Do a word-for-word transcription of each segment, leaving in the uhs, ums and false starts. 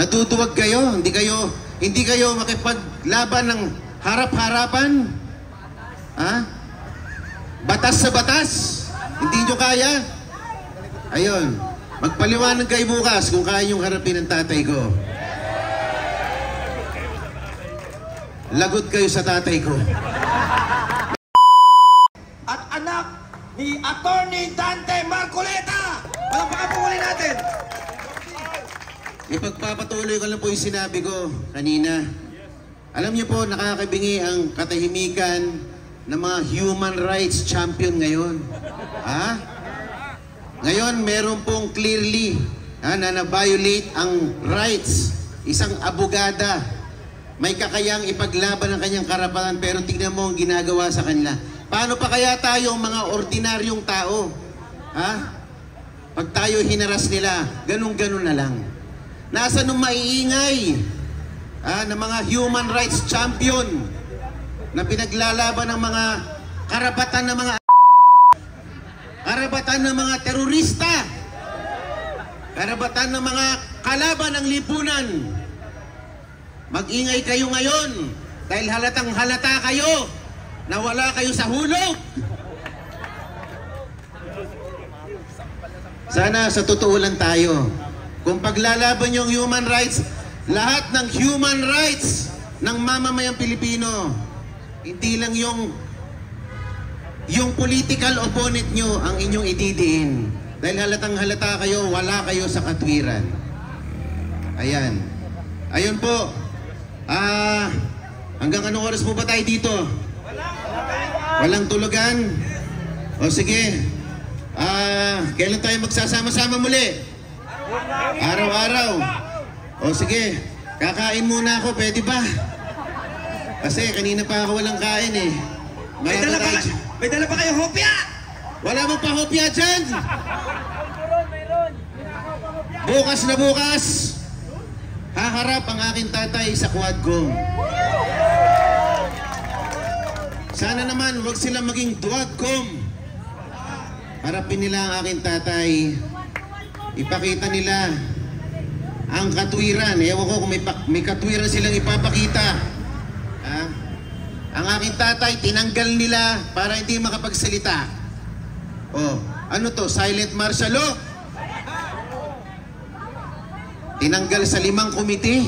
Natutuwag kayo, hindi kayo, hindi kayo makipaglaban ng harap-harapan? Ha? Batas sa batas? Hindi nyo kaya? Ayun, magpaliwanag kayo bukas kung kaya nyong harapin ang tatay ko. Lagot kayo sa tatay ko. At anak ni Attorney Dante Marcoleta! Palakpakan po ulit natin! Ipagpapatuloy ko lang po yung sinabi ko kanina. Alam niyo po, nakakabingi ang katahimikan ng mga human rights champion ngayon. Ha? Ngayon, meron pong clearly ha, na na-violate ang rights. Isang abogada. May kakayang ipaglaban ang kanyang karapatan pero tingnan mo ang ginagawa sa kanila. Paano pa kaya tayo mga ordinaryong tao? Ha? Pag tayo hinaras nila, ganun-ganun na lang. Nasa nung maiingay ah, ng mga human rights champion na pinaglalaban ng mga karapatan ng mga karapatan ng mga terorista, karapatan ng mga kalaban ng lipunan. Mag-ingay kayo ngayon dahil halatang halata kayo na wala kayo sa hulog. Sana sa totoo lang tayo. Kung paglalaban yung human rights, lahat ng human rights ng mamamayang Pilipino, hindi lang yung yung political opponent nyo ang inyong itidiin. Dahil halatang halata kayo, wala kayo sa katwiran. Ayan. Ayun po. Ah, hanggang anong oras po ba tayo dito? Walang tulugan? O sige. Ah, kailan tayo magsasama-sama muli? Araw-araw. O sige, kakain muna ako, pwede ba? Kasi kanina pa ako walang kain eh. May dala, pa, may dala pa kayo hopya? Wala mo pa hopya dyan? Bukas na bukas, haharap ang aking tatay sa Quadcom. Sana naman huwag silang maging Duadcom. Harapin nila ang aking tatay. Ipakita nila ang katwiran. Ewan ko kung may, may katwiran silang ipapakita. Ha? Ang aking tatay, tinanggal nila para hindi makapagsalita. Oh, ano to? Silent martial law? Tinanggal sa limang komite.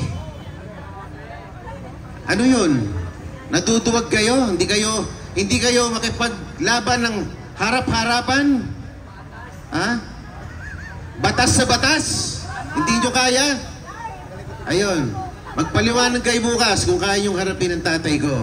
Ano yun? Natutuwag kayo? Hindi kayo, hindi kayo makipaglaban ng harap-harapan? Ha? Batas sa batas? Hindi nyo kaya? Ayun. Magpaliwanag kayo bukas kung kaya nyong harapin ang tatay ko.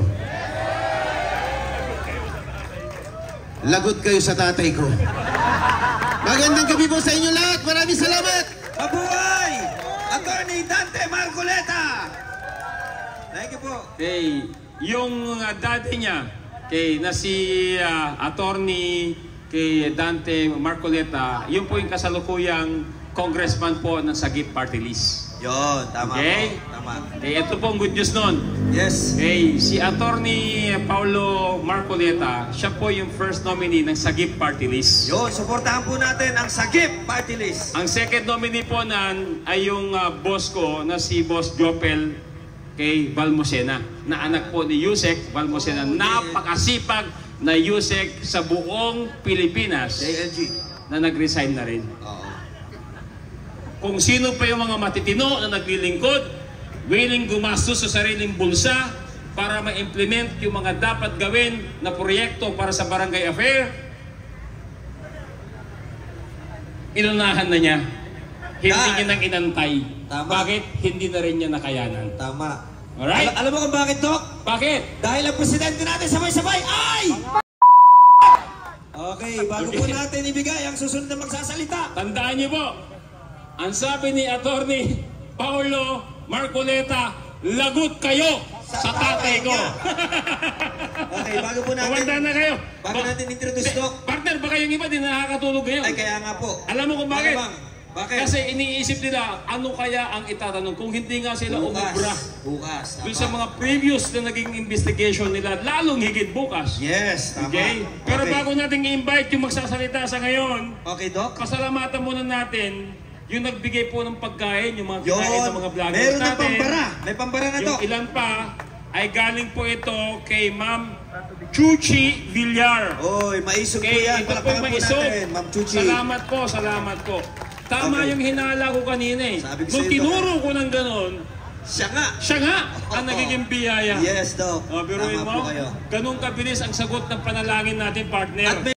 Lagot kayo sa tatay ko. Magandang gabi po sa inyo lahat. Maraming salamat. Mabuhay! Attorney Dante Marcoleta! Thank you po. Okay, yung uh, daddy niya, okay, na si uh, Attorney kay Dante Marcoleta, yun po yung kasalukuyang congressman po ng Sagip Party List. Yun, tama okay? po. Tama. Okay, ito po ang good news nun. Yes. Okay, si Attorney Paulo Marcoleta, siya po yung first nominee ng Sagip Party List. Yun, suportahan po natin ang Sagip Party List. Ang second nominee po nan ay yung uh, boss ko na si Boss Jopel kay Valmosena, na anak po ni Yusek Valmosena. Napakasipag na Yusek sa buong Pilipinas J L G na nag-resign na rin. Oo. Kung sino pa yung mga matitino na naglilingkod, willing gumastos sa sariling bulsa para ma-implement yung mga dapat gawin na proyekto para sa barangay affair, inunahan na niya. Hindi Dahil- niya nang inantay. Tama. Bakit? Hindi na rin niya nakayanan. Tama. Alright? Al alam mo kung bakit, Doc? Bakit? Dahil ang presidente natin sabay-sabay ay... Okay, bago po natin ibigay ang susunod na magsasalita. Tandaan niyo po, ang sabi ni Attorney Paulo Marcoleta, lagot kayo sa tatay ko. Okay, bago po natin... Kumanda na kayo. Bago Ba- natin introduce, Doc. Partner, baka yung iba din nakakatulog ngayon. Ay, kaya nga po. Alam mo kung bakit? Malamang. Bakit? Kasi iniisip nila, ano kaya ang itatanong kung hindi nga sila Bukas. umubra Bukas. Tama. dun sa mga previous na naging investigation nila, lalong higit bukas. Yes, tama. Okay? Pero Okay. bago natin i-invite yung magsasalita sa ngayon, Okay, Doc? pasalamatan muna natin yung nagbigay po ng pagkain, yung mga Yun. kinain ng mga vloggers Meron na natin. pambara. May pambara na to. Yung ilan pa ay galing po ito kay Ma'am Chuchi Villar. Oy, maisog po Okay, yan. ito po Palakpakan po maisog. natin, Ma'am Chuchi. Salamat po, salamat po. Tama Okay. yung hinala ko kanina eh. Sabi ko Nung sa'yo, tinuro ko ng ganon, Siya nga. siya nga ang nagiging biyaya. Yes, Doc. O, biruin Tama po mo, kayo. ganun kabilis ang sagot ng panalangin natin, partner. At may